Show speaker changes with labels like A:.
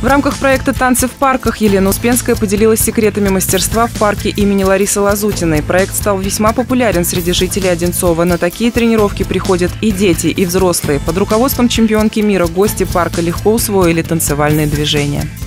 A: В рамках проекта «Танцы в парках» Елена Успенская поделилась секретами мастерства в парке имени Ларисы Лазутиной. Проект стал весьма популярен среди жителей Одинцова. На такие тренировки приходят и дети, и взрослые. Под руководством чемпионки мира гости парка легко усвоили танцевальные движения.